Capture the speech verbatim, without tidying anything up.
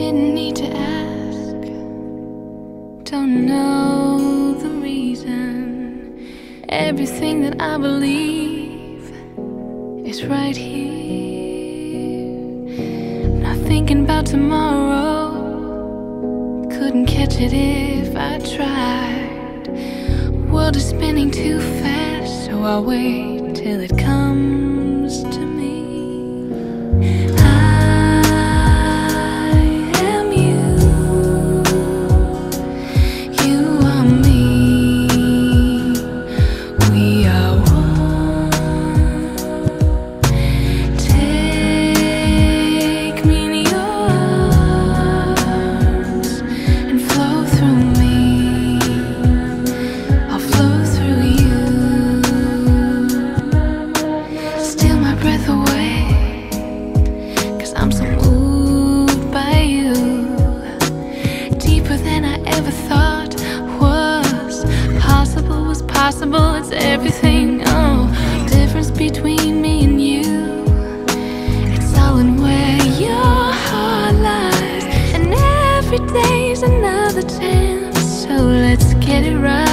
Didn't need to ask, don't know the reason. Everything that I believe is right here. Not thinking about tomorrow, couldn't catch it if I tried. World is spinning too fast, so I'll wait till it comes to me. I'm so moved by you, deeper than I ever thought was possible, was possible, it's everything. Oh, difference between me and you, it's all in where your heart lies. And every day's another chance, so let's get it right.